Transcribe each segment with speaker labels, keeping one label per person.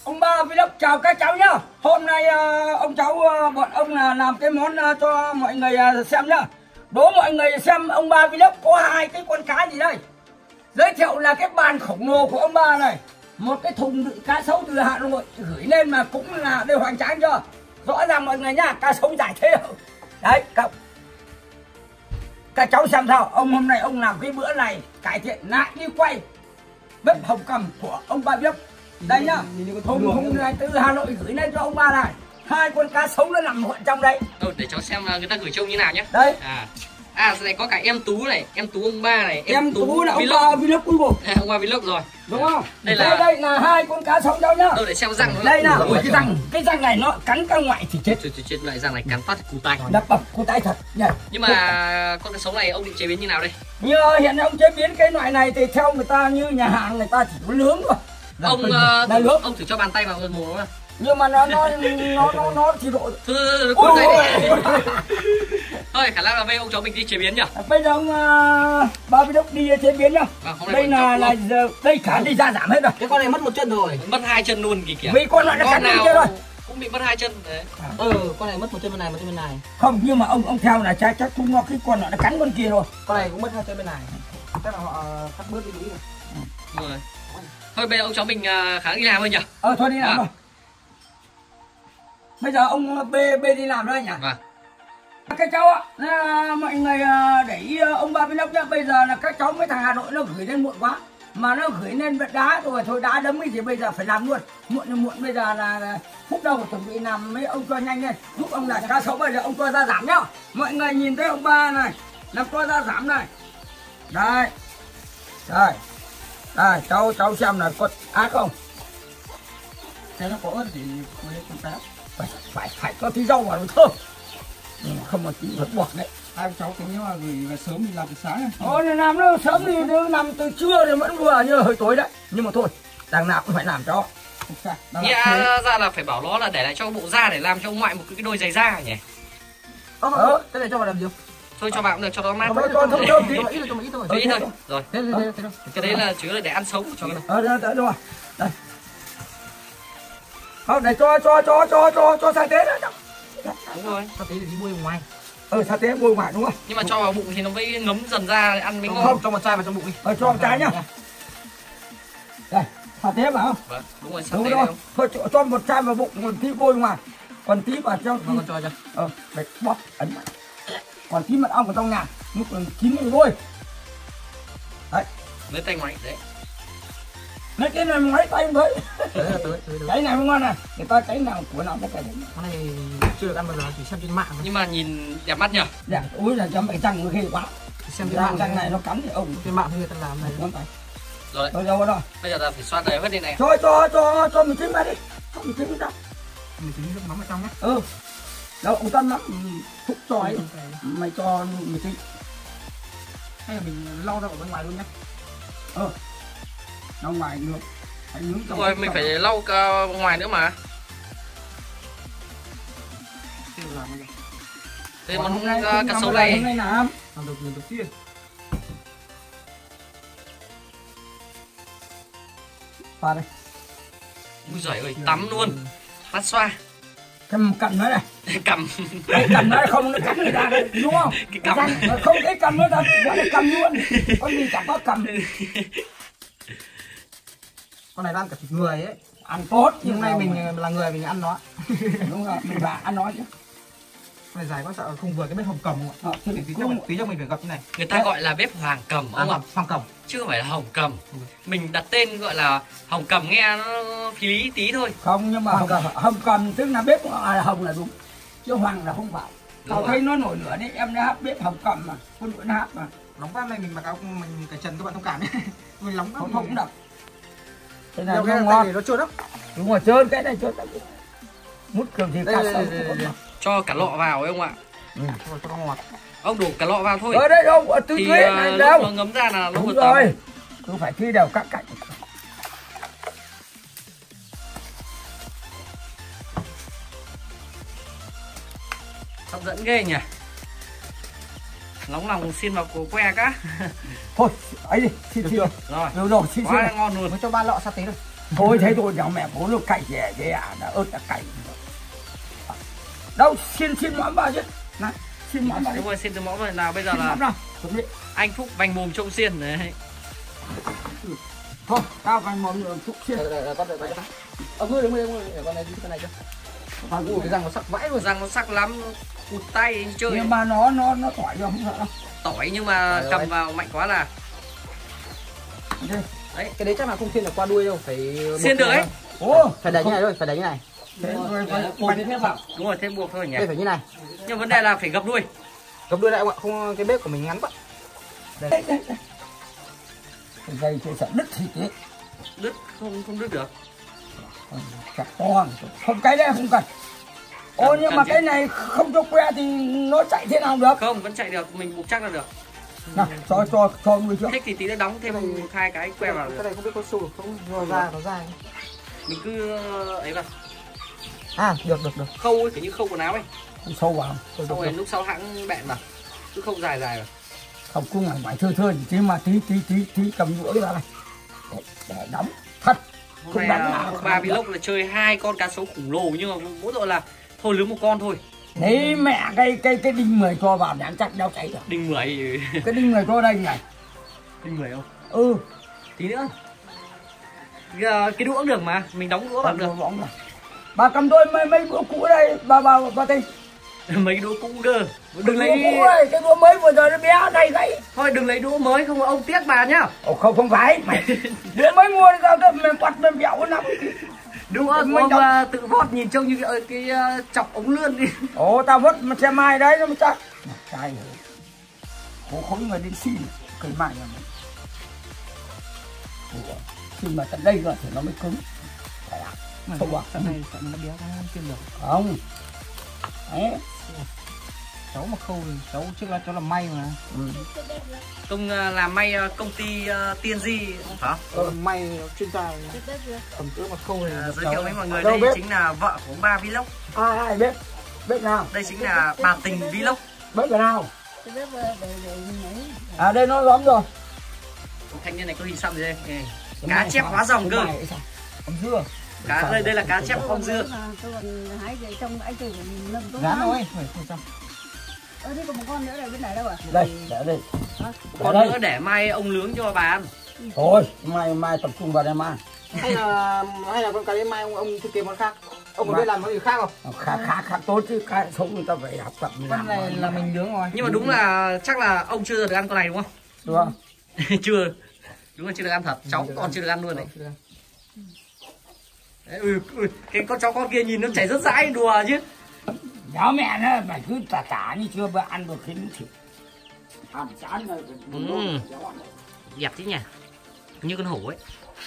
Speaker 1: Ông ba Vlog chào các cháu nhá. Hôm nay ông cháu bọn ông là làm cái món cho mọi người xem nhá. Đố mọi người xem ông ba Vlog có hai cái con cá gì đây. Giới thiệu là cái bàn khổng lồ của ông ba này, một cái thùng đựng cá sấu từ Hà Nội gửi lên mà cũng là đều hoành tráng chưa. Rõ ràng mọi người nhá, cá sấu giải thế. Đấy các cháu xem sao. Ông hôm nay ông làm cái bữa này cải thiện lại đi quay bếp Hồng Cầm của ông ba Vlog. Đây nhá, thùng này từ Hà Nội gửi lên cho ông ba này. Hai con cá sấu nó nằm gọn trong đấy.
Speaker 2: Để cháu xem người ta gửi trông như nào nhé.
Speaker 1: Đây.
Speaker 2: Này có cả em Tú này, em Tú ông ba này,
Speaker 1: em Tú là ông ba Vlog cuối cùng.
Speaker 2: Ông ba Vlog rồi.
Speaker 1: Đúng không? Đây là hai con cá sấu đâu nhá.
Speaker 2: Để xem răng nó.
Speaker 1: Đây nào, cái răng này nó cắn ra ngoài thì chết.
Speaker 2: Chết lại răng này cắn phát cù tay.
Speaker 1: Đập bập cù tay thật nhỉ.
Speaker 2: Nhưng mà con cá sấu này ông định chế biến như nào đây?
Speaker 1: Như hiện ông chế biến cái loại này thì theo người ta như nhà hàng người ta chỉ có nướng thôi.
Speaker 2: Ông thử cho bàn tay vào mồm nó nào.
Speaker 1: Nhưng mà nó thì độ.
Speaker 2: Thôi khả năng là bây ông cháu mình đi chế biến nhỉ.
Speaker 1: Bây giờ ông ba Vlog đi chế biến nhá. Đây là đây cả đi ra giảm hết rồi.
Speaker 3: Cái con này mất một chân rồi.
Speaker 2: Mất hai chân luôn kìa.
Speaker 1: Vì con lại nó cắn nào kia rồi.
Speaker 2: Cũng bị mất hai chân đấy.
Speaker 3: Con này mất một chân bên này, một chân bên này.
Speaker 1: Không, nhưng mà ông theo là chắc không có cái con nó cắn con kia rồi.
Speaker 3: Con này cũng mất hai chân bên này. Chắc là họ cắt bớt đi đúng
Speaker 2: rồi. Thôi bây giờ ông cháu mình khá đi làm thôi nhỉ.
Speaker 1: Thôi đi làm rồi. Bây giờ ông B đi làm đây nhỉ?
Speaker 2: Vâng.
Speaker 1: Các cháu ạ, mọi người để ý ông ba Vlog nhá. Bây giờ là các cháu mấy thằng Hà Nội nó gửi lên muộn quá. Mà nó gửi lên đá rồi, thôi đá đấm cái gì bây giờ phải làm luôn. Muộn bây giờ là phút đầu chuẩn bị làm mấy ông cho nhanh lên. Giúp ông là cá sấu bây giờ ông cho ra giảm nhá. Mọi người nhìn thấy ông ba này, làm cho ra giảm này. Đây. Đây, cháu xem là có ác không?
Speaker 3: Thế nó có ớt thì không táo.
Speaker 1: Phải có tí rau vào nó thơm. Nhưng mà không mà tí phải bọt đấy.
Speaker 3: Hai cháu cũng nếu mà gửi sớm thì làm từ sáng.
Speaker 1: Làm nó sớm thì làm từ trưa thì vẫn vừa như hơi tối đấy. Nhưng mà thôi, đằng nào cũng phải làm cho.
Speaker 2: Ra là phải bảo nó là để lại cho bộ da để làm cho ông ngoại một cái đôi giày da nhỉ.
Speaker 3: Thế này cho vào làm gì?
Speaker 2: Thôi cho vào cũng được, cho nó mát.
Speaker 1: Cho
Speaker 3: ít thôi.
Speaker 2: Ít thôi. Rồi. Cái đấy là chủ yếu là để ăn sống cho nó.
Speaker 1: Đúng rồi. Đây. Không, để cho sa tế đó.
Speaker 2: Đúng rồi.
Speaker 3: Sa tế thì đi bôi ngoài.
Speaker 1: Sa tế bôi ngoài đúng không?
Speaker 2: Nhưng mà cho vào bụng thì nó mới ngấm dần ra ăn mới ngon.
Speaker 3: Không, cho một chai vào trong bụng đi.
Speaker 1: Cho một chai nhá. Đây, sa tế vào không?
Speaker 2: Vâng, đúng rồi, sa tế
Speaker 1: rồi. Thôi cho một chai vào bụng, còn tí bôi ngoài. Còn tí vào cho.
Speaker 3: Con cho.
Speaker 1: Để bóp ấn. Còn tí mật ong ở trong nhà, lúc còn chín thì bôi. Đấy.
Speaker 2: Lấy tay ngoáy đấy.
Speaker 1: Lấy cái này ngoáy tay với. Cái này mới ngon này. Người ta cái nào của nào có cái đấy.
Speaker 3: Con này chưa được ăn bao giờ, chỉ xem trên mạng thôi.
Speaker 2: Nhưng mà nhìn đẹp mắt nhỉ?
Speaker 1: Dạ, úi là cho mày răng nó ghê quá.
Speaker 3: Xem trên mạng
Speaker 1: răng này nó cắn thì ông
Speaker 3: trên mạng thì người ta làm này.
Speaker 2: Rồi.
Speaker 1: Rồi.
Speaker 2: Bây giờ ta phải xoa đầy hết đi này.
Speaker 1: Cho mình trứng vào đi. Cho mình trứng ra.
Speaker 3: Mình trứng nước mắm ở trong nhá.
Speaker 1: Đâu, ông Tâm lắm. Thúc cho ấy. Mày cho mình trứng.
Speaker 3: Hay là mình lau ra ở bên ngoài luôn nhá.
Speaker 1: Lau ngoài được. Phải nướng trong.
Speaker 2: Rồi mình phải lau cả ngoài nữa mà. Thế món cá sấu này.
Speaker 1: Hôm nay làm.
Speaker 3: Làm được lần đầu tiên.
Speaker 1: Pha đây.
Speaker 2: Ui giời ơi, tắm luôn. Phát xoa.
Speaker 1: Cầm nó này.
Speaker 2: Cầm.
Speaker 1: Cái cầm nó không nó cắn người ta đấy, đúng không?
Speaker 2: Cái cầm.
Speaker 1: Không cái cầm nó gọi là cầm luôn. Con gì chẳng có cầm.
Speaker 3: Con này ăn cả thịt người ấy.
Speaker 1: Ăn tốt.
Speaker 3: Nhưng nay mình là người mình ăn nó.
Speaker 1: Đúng rồi, mình là ăn nó chứ.
Speaker 3: Con này dài quá sợ không vừa cái bếp Hồng Cầm không ạ? Tí cho mình phải gặp như này.
Speaker 2: Người ta gọi là bếp Hoàng Cầm ông ạ.
Speaker 3: Hoàng Cầm.
Speaker 2: Chứ không phải là Hồng Cầm. Mình đặt tên gọi là Hồng Cầm nghe nó phí lý tí thôi.
Speaker 1: Không, nhưng mà Hồng Cầm tức là bếp Hồng là đúng. Chứ Hoàng là không phải. Tao thấy nó nổi lửa đấy, em đã hát bếp Hồng Cầm mà. Con đuổi nó hát mà.
Speaker 3: Nóng quá này mình mặc áo mình cởi trần các bạn thông cảm nhé. Mình nóng quá.
Speaker 1: Không đập. Cái này
Speaker 3: nó ngon. Nó trơn lắm.
Speaker 1: Đúng rồi, trơn cái này trơn. Mút kiểu gì cá sấu.
Speaker 2: Cho cả lọ vào ấy ông ạ.
Speaker 3: Rồi cho nó ngọt.
Speaker 2: Ông đổ cả lọ vào thôi.
Speaker 1: Ở đây không, ở tư
Speaker 2: thì
Speaker 1: thế này đâu.
Speaker 2: Nó ngấm ra là nó
Speaker 1: đúng
Speaker 2: vừa
Speaker 1: rồi.
Speaker 2: tắm.
Speaker 1: Cứ phải thi đều các cạnh.
Speaker 2: Hấp dẫn ghê nhỉ. Nóng lòng xin vào cổ que cá.
Speaker 1: Thôi, ấy đi, xin.
Speaker 2: Rồi.
Speaker 1: Rồi, xin.
Speaker 2: Quá ngon luôn.
Speaker 3: Mới cho 3 lọ sa tế rồi.
Speaker 1: Thôi thế thôi, nhà mẹ bố nó cày thế à, đã ớt đã cày. Đâu, xin mõm vào chứ. Này, xin mõm vào.
Speaker 2: Đúng rồi, xin từ mõm rồi. Nào bây giờ là anh Phúc vành mồm trông xiên đấy.
Speaker 1: Thôi, tao vành mồm nữa Phúc xiên.
Speaker 3: Ông ơi, đứng đây để con này cái này cho. Ui, cái răng nó sắc vãi luôn.
Speaker 2: Răng nó sắc lắm, cụt tay chơi.
Speaker 1: Nhưng mà nó tỏi rồi, không sợ đâu.
Speaker 2: Tỏi nhưng mà cầm vào mạnh quá là.
Speaker 1: Đây.
Speaker 3: Đấy, cái đấy chắc là không xiên được qua đuôi đâu, phải
Speaker 2: xiên được ấy.
Speaker 3: Ồ, phải đẩy như này thôi, phải đẩy như này.
Speaker 2: Đúng rồi, thế buộc thôi nhỉ.
Speaker 3: Đây phải như này.
Speaker 2: Nhưng vấn đề là phải gập đuôi.
Speaker 3: Gập đuôi lại ông ạ, không cái bếp của mình ngắn quá.
Speaker 1: Đây. Cái dây chơi sợ đứt thịt đấy.
Speaker 2: Đứt không đứt được.
Speaker 1: Chặt to, không cái đấy không cần. Ô nhưng mà cái này không cho que thì nó chạy thế nào được?
Speaker 2: Không, vẫn chạy được, mình buộc chắc là được.
Speaker 1: Nào, cho người trước.
Speaker 2: Thích thì tí nữa đóng thêm 2 cái que vào được.
Speaker 3: Cái này không biết có sâu được không? Nó ra.
Speaker 2: Mình cứ ấy vào.
Speaker 3: À, được.
Speaker 2: Khâu ấy, kiểu như khâu quần áo ấy.
Speaker 1: Sâu vào.
Speaker 2: Xong rồi lúc sau hãng bẹn vào. Cứ khâu dài vào.
Speaker 1: Không cũng mải thưa chứ mà tí cầm đũa ra này. Để đóng thật.
Speaker 2: Hôm nay ba vlog là chơi 2 con cá sấu khủng lồ nhưng mà mỗi tội là thôi lướm một con thôi.
Speaker 1: Đấy mẹ cái đinh 10 cho vào để ăn chắc đeo cháy được.
Speaker 2: Đinh 10.
Speaker 1: Cái đinh 10 cho đây này.
Speaker 2: Đinh 10 không?
Speaker 1: Ừ.
Speaker 2: Tí nữa. Cái đũa cũng được mà, mình đóng đũa vào được.
Speaker 1: Bà cầm tôi mấy đũa cũ đây, bà Tinh.
Speaker 2: Mấy cái đũa cũ cơ. Đừng lấy
Speaker 1: cái đũa mới vừa rồi nó bé đây đấy.
Speaker 2: Thôi đừng lấy đũa mới không ông tiếc bà nhá.
Speaker 1: Ồ không phải mày. Đũa mới mua ra mình quặt mình béo lắm.
Speaker 2: Đũa của ông tự vót nhìn trông như cái chọc ống lươn đi.
Speaker 1: Ồ tao vót mà xe mai đấy nó mới chắc. Trai khổ khốn người đến xin cây mai nhà mình. Khi mà tận đây rồi thì nó mới cứng. Không bảo
Speaker 3: cái này nó béo nó không kiên được.
Speaker 1: Không. Đấy.
Speaker 3: Cháu mà khâu thì cháu trước là cháu làm may mà.
Speaker 2: Công làm may công ty Tiên Di hả?
Speaker 3: May chuyên gia cầm cỡ mà khâu này.
Speaker 2: Giới thiệu với mọi người đây chính là vợ của ba vlog.
Speaker 1: Ai biết? Bếp nào?
Speaker 2: Đây chính là bà Tình vlog.
Speaker 1: Bếp ở nào? À đây nó lắm rồi.
Speaker 2: Thanh niên này có hình xăm gì đây? Cá chép hóa rồng cơ.
Speaker 1: Con dưa.
Speaker 2: Cá đây là cá chép con dưa.
Speaker 3: Rán thôi, không sao.
Speaker 4: Đây còn một con nữa này bên này đâu à?
Speaker 1: Đây, để đây.
Speaker 2: Con nữa để mai ông nướng cho bà ăn.
Speaker 1: Thôi, mai tập trung vào đây mà.
Speaker 3: Hay là con cái mai ông thiết kế món khác. Ông có biết làm món gì khác không?
Speaker 1: Khác tốt chứ, cái sống người ta phải học tập mình
Speaker 3: làm. Con này là mình nướng rồi.
Speaker 2: Nhưng mà đúng là chắc là ông chưa được ăn con này đúng không?
Speaker 1: Đúng không?
Speaker 2: Chưa. Đúng là chưa được ăn thật, cháu còn chưa được ăn luôn đấy. Đấy, cái con chó con kia nhìn nó chảy rất dãi đùa chứ.
Speaker 1: Giáo mẹ nó phải cứ tả như chưa bữa ăn được khi nó thịt. Ăn chán rồi.
Speaker 2: Đẹp chứ nhỉ. Như con hổ ấy.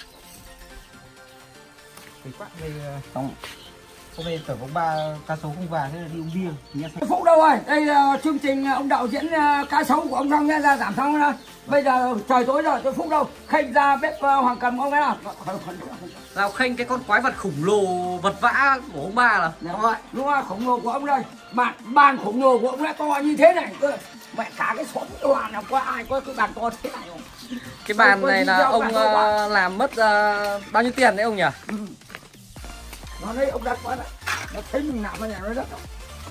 Speaker 3: Thì quá đây không. Hôm nay tưởng có 3 cá sấu không vào thế là đi uống bia.
Speaker 1: Phúc đâu rồi? Đây là chương trình ông đạo diễn cá sấu của ông xong nha, ra giảm xong đó. Bây giờ trời tối rồi, tôi Phúc đâu? Khanh ra bếp Hoàng Cầm ông ấy nào?
Speaker 2: Nào Khanh cái con quái vật khủng lồ vật vã của ông ba là.
Speaker 1: Đúng rồi, khổng lồ của ông đây. Bàn khổng lồ của ông đã to như thế này cơ. Mẹ cả cái xóm đoàn nào có ai có cái bàn to thế này không?
Speaker 2: Cái bàn này là ông làm mất bao nhiêu tiền đấy ông nhỉ?
Speaker 1: Nó đây ông đặt quá đấy. Nó thấy mình làm ở nhà nó đất đâu.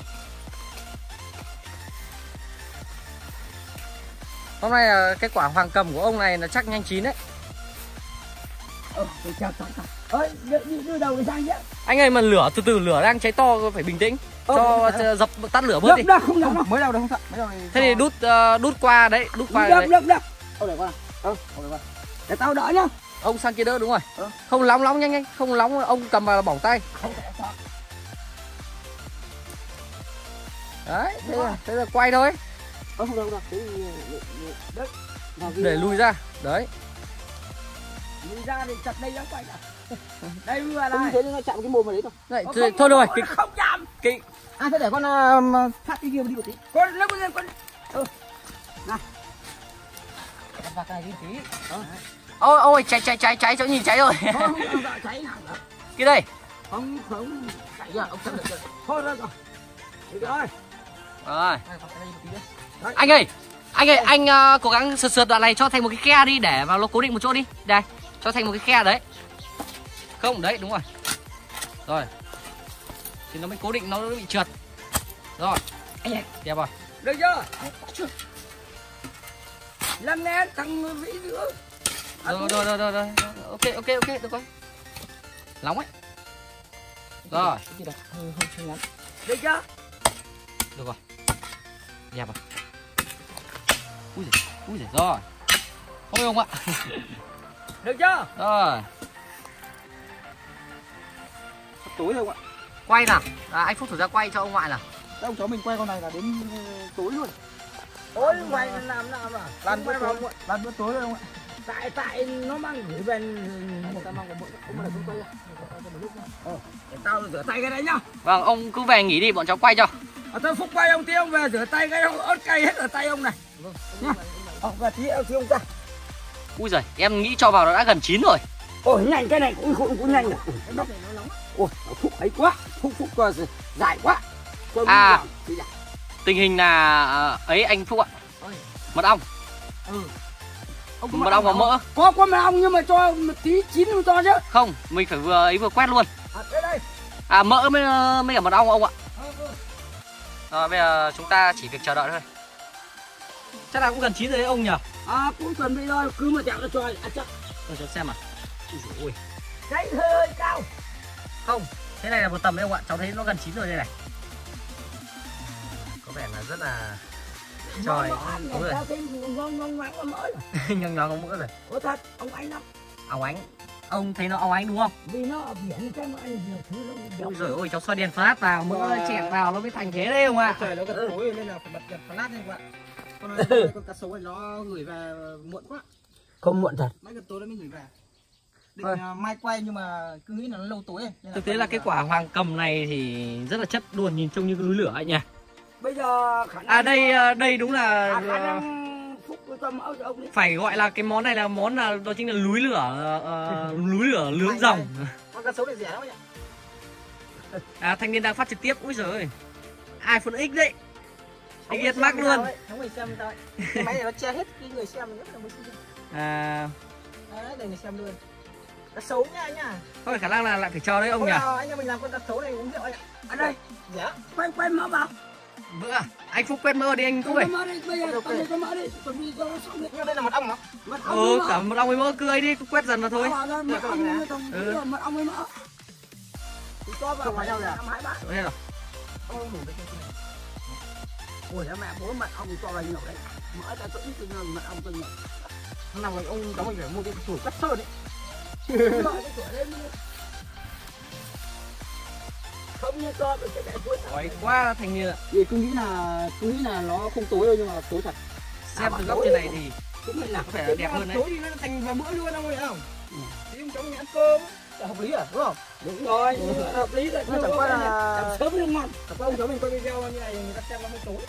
Speaker 2: Hôm nay cái quả Hoàng Cầm của ông này là chắc nhanh chín đấy.
Speaker 1: Tôi chào. Ơi, đưa đầu cái sang nhé.
Speaker 2: Anh ơi mà lửa từ từ lửa đang cháy to phải bình tĩnh. Cho dập tắt lửa bớt đi.
Speaker 1: Không đâu.
Speaker 3: Mới đâu không sợ.
Speaker 2: Thế thì đút qua đấy, đút qua đấy.
Speaker 1: Đập.
Speaker 3: Ông để con nào.
Speaker 1: Để tao đỡ nhá.
Speaker 2: Ông sang kia đỡ đúng rồi. Không nóng nhanh, không nóng ông cầm vào là bỏng tay. Đấy, thế là quay thôi.
Speaker 3: Không đâu.
Speaker 2: Để lùi ra. Đấy.
Speaker 1: Lùi ra thì chặt đây nó quay ra. Đây vừa
Speaker 3: Không
Speaker 1: này.
Speaker 3: thế nó chạm cái mồm vào đấy thôi.
Speaker 2: Đấy, thôi rồi.
Speaker 1: Không chạm.
Speaker 3: À thế để con phát cái kia đi một tí.
Speaker 1: Con lấy con. Nào.
Speaker 3: Và cái này đi tí.
Speaker 2: Ôi cháy chỗ nhìn cháy rồi.
Speaker 1: Không cháy nào nữa.
Speaker 2: Kia đây.
Speaker 1: Không cháy ra ông xem được. Thôi rồi. Được rồi.
Speaker 2: Rồi. Anh ơi, anh cố gắng sượt đoạn này cho thành một cái khe đi để vào nó cố định một chỗ đi. Đây, cho thành một cái khe đấy. Không, đấy đúng rồi. Rồi. Thì nó mới cố định, nó bị trượt. Rồi. Đẹp rồi.
Speaker 1: Được chưa? Làm nè thằng vĩ nữa.
Speaker 2: Rồi. Ok, được rồi. Nóng ấy. Rồi.
Speaker 1: Được chưa?
Speaker 2: Được rồi. Đẹp rồi. Ui giời, rồi. Thôi ông ạ.
Speaker 1: Được chưa?
Speaker 2: Rồi.
Speaker 3: Tối rồi không ạ?
Speaker 2: Quay nào. Anh Phúc thử ra quay cho ông ngoại nào.
Speaker 3: Ông cháu mình quay con này là đến tối luôn.
Speaker 1: Ôi mày làm nào mà
Speaker 3: Lan bữa tối, lan bữa tối rồi không ạ?
Speaker 1: tại nó mang gửi về một tao mang một ông là không quay để tao rửa tay cái đấy nhá.
Speaker 2: Vâng, ông cứ về nghỉ đi, bọn cháu quay cho.
Speaker 1: Tôi Phúc quay ông tí ông về rửa tay cái ông ớt cay hết ở tay ông này nhá. Và tí ông thiếu ông ra.
Speaker 2: Ui giời, em nghĩ cho vào nó đã gần chín rồi.
Speaker 1: Ôi nhanh cái này cũng nhanh rồi. Ôi Phúc ấy quá, Phúc dài quá.
Speaker 2: Tình hình là ấy anh Phúc ạ. Mật ong. Mật ong và mỡ.
Speaker 1: Có mật ong nhưng mà cho một tí chín không cho chứ.
Speaker 2: Không, mình phải vừa quét luôn.
Speaker 1: Đây.
Speaker 2: Mỡ mới cả mật ong ông ạ. Rồi bây giờ chúng ta chỉ việc chờ đợi thôi. Chắc là cũng gần chín rồi đấy ông nhỉ?
Speaker 1: Cũng chuẩn bị rồi, cứ mà chạm nó cho chắc.
Speaker 2: Tôi cho xem à. Ui.
Speaker 1: Đấy hơi cao.
Speaker 2: Không, thế này là một tầm đấy ông ạ. Cháu thấy nó gần chín rồi đây này. Có vẻ là rất là trời. Đúng rồi. Nhong nhong mỡ rồi.
Speaker 1: Ủa thật, ông Ánh lắm.
Speaker 2: Óng ánh. Ông thấy nó óng ánh đúng không?
Speaker 1: Vì nó ở biển cho nó ăn nhiều thứ nó.
Speaker 2: Ôi giời ơi, cháu xoay đèn flash vào, mỡ chẹt vào nó mới thành thế đấy không ạ?
Speaker 3: Trời nó gần tối nên là phải bật đèn flash lên các bạn. Con cá sấu này nó gửi về muộn quá.
Speaker 1: Không muộn thật.
Speaker 3: Mấy gần tối nó mới gửi về. Định mai quay nhưng mà cứ nghĩ là nó lâu tối.
Speaker 2: Thực tế là cái quả hoàng cầm này thì rất là chất luôn, nhìn trông như cái núi lửa ấy nhỉ.
Speaker 1: Bây giờ khả năng
Speaker 2: đây đúng là
Speaker 1: khả năng Phúc cho mỡ cho ông đấy.
Speaker 2: phải gọi là cái món này là món là đó chính là núi lửa nướng ròng.
Speaker 3: Con cá sấu này rẻ lắm nhỉ?
Speaker 2: Thanh niên đang phát trực tiếp. Úi giời ơi, iPhone X đấy. XS Max luôn.
Speaker 3: Không phải xem thôi. Cái máy này nó che hết cái người xem nhất là mới xem. Đấy, để người xem luôn. Cá sấu nha.
Speaker 2: Có phải khả năng là lại phải chờ đấy ông nhỉ?
Speaker 3: Anh em mình làm con cá sấu này uống rượu anh ạ.
Speaker 1: Ở đây.
Speaker 3: Dạ.
Speaker 1: Quay mỡ vào.
Speaker 2: Mỡ anh Phúc quét mỡ đi anh Phúc ơi.
Speaker 1: Mỡ đi, bây giờ cho mỡ đi. Chuẩn bị cho nó xong đi.
Speaker 3: Nhưng đây là mật ong hả?
Speaker 2: Cả mật ong với mỡ cứ ấy đi, cứ quét dần vào thôi.
Speaker 1: Mật ong với mỡ. Thì cho vào phải đâu rồi? 2-3.
Speaker 2: Đây rồi.
Speaker 1: Ôi mẹ bố mật ong cho vào nhiều đấy. Mỡ ta tự ít mật ong cho nhiều.
Speaker 3: Hôm nào ông cháu mình phải mua cái tủ cắt sơn ấy.
Speaker 1: Không như cho cái mẹ cuối
Speaker 2: Ói quá thành niên ạ.
Speaker 3: Vì cứ nghĩ là nó không tối đâu nhưng mà tối thật.
Speaker 2: Xem từ góc trên này thì
Speaker 1: cũng là
Speaker 2: có vẻ là đẹp hơn đấy.
Speaker 3: Tối thì nó thành vào bữa luôn ông ơi không? Thì ông cháu mình ăn cơm là hợp lý à, đúng không?
Speaker 1: đúng rồi, hợp lý rồi.
Speaker 3: Nó chẳng qua là
Speaker 1: sớm mới ngon.
Speaker 3: chẳng qua ông cháu mình quay video như này người ta xem nó mới tối.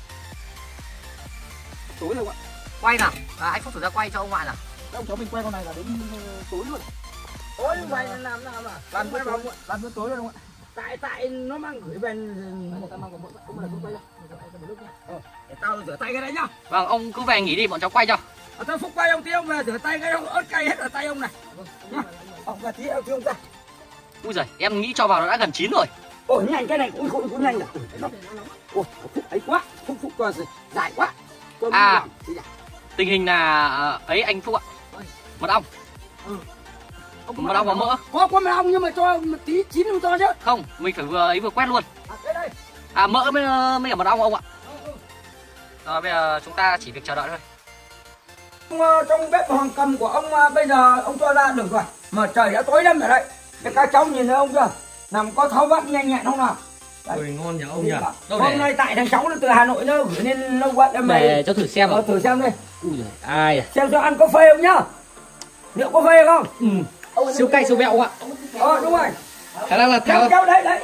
Speaker 3: Tối rồi ạ.
Speaker 2: Quay nào. Anh Phúc thử ra quay cho ông ngoại nào.
Speaker 3: Ông cháu mình quay con này là đến tối luôn.
Speaker 1: Ôi mày làm nào mà
Speaker 3: Lan bữa tối rồi không ạ?
Speaker 1: tại nó mang gửi về
Speaker 3: Một ta mang một cũng là quay
Speaker 1: để tao rửa tay cái đấy nhá.
Speaker 2: Vâng, ông cứ về nghỉ đi, bọn cháu quay cho.
Speaker 1: Tôi Phúc quay ông tí ông về rửa tay cái ông ớt cay hết ở tay ông này nhá. Ông và tí ông thiếu ông ra.
Speaker 2: Ui giời, em nghĩ cho vào nó đã gần chín rồi.
Speaker 1: Ôi nhanh cái này cũng nhanh rồi. Ôi Phúc ấy quá, Phúc dài quá.
Speaker 2: Tình hình là ấy anh Phúc ạ. Mật ong. Mật ong và mỡ.
Speaker 1: Có mật ong nhưng mà cho một tí chín không cho chứ.
Speaker 2: Không, mình phải vừa quét luôn.
Speaker 1: Đây.
Speaker 2: Mỡ mới cả mật ong ông ạ. Rồi bây giờ chúng ta chỉ việc chờ đợi thôi.
Speaker 1: Trong bếp hoàng cầm của ông bây giờ ông cho ra được rồi. Mà trời đã tối lắm ở đây. Các cháu nhìn thấy ông chưa? Nằm có tháo vắt nhanh nhẹn không nào?
Speaker 2: Ôi ngon nhỉ ông nhỉ.
Speaker 1: Hôm nay tại thằng cháu nó từ Hà Nội nó gửi lên lâu quá em
Speaker 2: để cháu thử xem.
Speaker 1: Thử xem đây.
Speaker 2: Ui giời, ai à?
Speaker 1: Xem cho ăn có phê không nhá. Liệu có phê không?
Speaker 2: Siêu cay siêu vẹo ạ.
Speaker 1: Đúng rồi.
Speaker 2: Khả năng là theo.
Speaker 1: Đấy.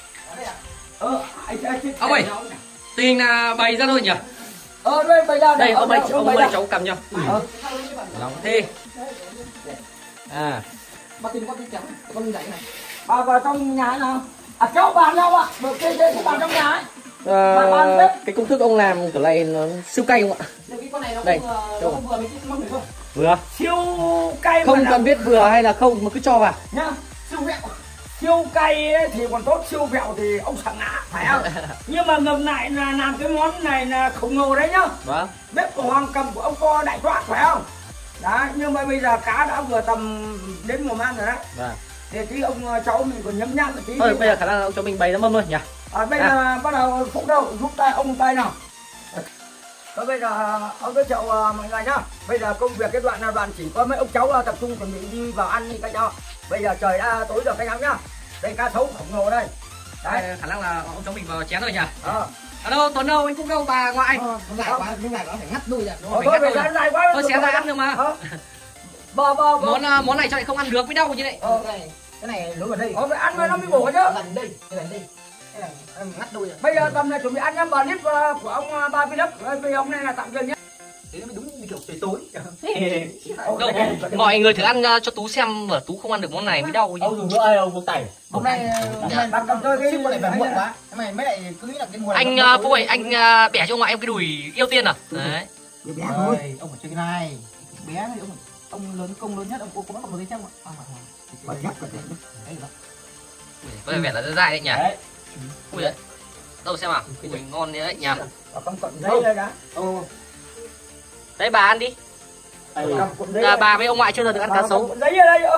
Speaker 2: Ông ơi, tình hình là bày ra thôi nhỉ?
Speaker 1: Đây bày ra
Speaker 2: đây. Ông ơi cháu cầm cho. Lòng thế.
Speaker 3: Bắt tin trắng, con dậy này.
Speaker 1: Bà vào trong nhà nào? Cháu bàn nhau ạ. Được cái bàn trong nhà ấy.
Speaker 2: Cái công thức ông làm kiểu này nó siêu cay không ạ? Đây,
Speaker 1: vừa siêu cay
Speaker 2: không cần biết vừa hay là không mà cứ cho vào
Speaker 1: nhá.
Speaker 3: siêu vẹo.
Speaker 1: Siêu cay ấy thì còn tốt, siêu vẹo thì ông sợ ngã phải không? Nhưng mà ngầm lại là làm cái món này là khổng lồ đấy nhá.
Speaker 2: Vâng.
Speaker 1: Bếp của Hoàng Cầm của ông Co đại thoát phải không? Đấy, nhưng mà bây giờ cá đã vừa tầm đến mùa mang rồi đấy.
Speaker 2: Vâng.
Speaker 1: Thì tí ông cháu mình còn nhấm nháp một tí.
Speaker 2: Thôi bây giờ khả năng ông cho mình bày nó mâm thôi nhỉ.
Speaker 1: Bây giờ bắt đầu Phúc đâu giúp tay ông tay nào. Thôi bây giờ ông giới thiệu mọi người nhá. Bây giờ công việc cái đoạn là đoạn chỉ có mấy ông cháu tập trung chuẩn bị đi vào ăn đi các cháu. Bây giờ trời đã tối rồi các cháu nhá. Đây cá sấu khổng lồ đây.
Speaker 2: Đấy, khả năng là ông cháu mình vào chén rồi nhỉ. Đâu Tuấn đâu, anh Phúc đâu, bà ngoại.
Speaker 3: Dài quá, lúc này nó phải ngắt đuôi ra.
Speaker 1: Thôi bây giờ dài quá.
Speaker 2: Tôi sẽ ra ăn được mà. Món này cho lại không ăn được với đâu chứ đấy.
Speaker 3: Cái này lúc ở đây.
Speaker 1: Phải ăn mà nó mới bổ chứ.
Speaker 3: Lần đây. Cái này em ngắt đuôi rồi.
Speaker 1: Bây giờ tầm này chuẩn bị ăn nhá, bà clip của ông Ba Vlog. Bây giờ hôm nay là tạm dừng nhá.
Speaker 3: Thế nó mới đúng như kiểu trời tối.
Speaker 2: Đâu, mọi người thử ăn cho Tú xem, mà Tú không ăn được món này mới đau chứ.
Speaker 3: Ông dùng nữa ai ông vô tẩy. Hôm nay bạn cầm tôi cái này về muộn quá. Mấy lại cứ nghĩ là cái mùa này.
Speaker 2: Anh Phúc ơi, anh bẻ cho ngoại em cái đùi yêu tiên à? Đấy.
Speaker 3: Bé thôi, ông phải chơi cái này. Bé này ông lớn công lớn nhất, ông có mặc đồ đấy chắc không ạ? Bật nhất cả đấy.
Speaker 2: Có vẻ là dai đấy nhỉ. Ui đấy. Đâu xem nào. Ui ngon đấy nhỉ.
Speaker 1: Không cầm giấy đây đã.
Speaker 2: Đấy bà ăn đi. Bà với ông ngoại chưa giờ được ăn cá sấu.
Speaker 1: Giấy ở đây nữa.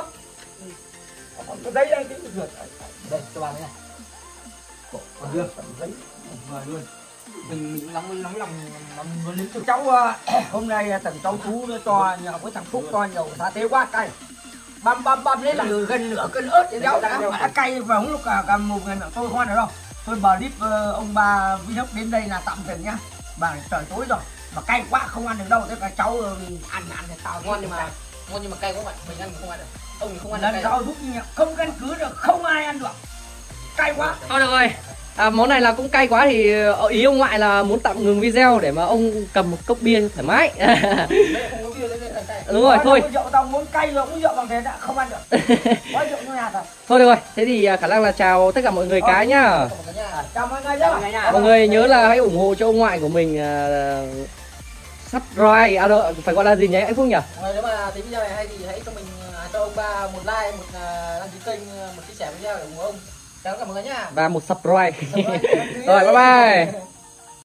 Speaker 1: Giấy đây cái rượt.
Speaker 3: Đây cho bà đấy này.
Speaker 1: Còn đưa giấy mời luôn. Mình nóng lòng lính cho cháu hôm nay thằng cháu Tú nó cho nhờ với thằng Phúc cho nhiều sa tế quá cay. Băm lên là gần nửa cân ớt thì cháu đã cay và không lúc cả một ngày nữa tôi khoan được đâu. Thôi bà clip ông Ba Vlog đến đây là tạm dừng nhá. Bà trời tối rồi mà cay quá không ăn được đâu, thế cả cháu ăn thì tao
Speaker 2: ngon nhưng mà cay quá bạn, mình ăn không ăn được. Ông mình không ăn được.
Speaker 1: Lần sau giúp kinh nghiệm, không căn cứ được, không ai ăn được. Cay quá.
Speaker 2: Thôi được rồi. Món này là cũng cay quá thì ý ông ngoại là muốn tạm ngừng video để mà ông cầm một cốc bia thoải mái. Đúng rồi, thôi.
Speaker 1: Rượu tao muốn cay rồi, uống rượu bằng thế đã không ăn được. Có rượu như nhà rồi.
Speaker 2: Thôi được rồi, thế thì khả năng là chào tất cả mọi người cái nhá.
Speaker 1: Chào mọi người nhá.
Speaker 2: Mọi người nhớ là hãy ủng hộ cho ông ngoại của mình subscribe, phải gọi là gì nhỉ anh Phúc nhỉ?
Speaker 3: Mọi người nếu mà thấy video này hay thì hãy cho mình cho ông Ba một like, một đăng ký kênh, một chia sẻ video để ủng hộ ông. Chào tất cả mọi người nhá.
Speaker 2: Và một subscribe. Rồi bye bye.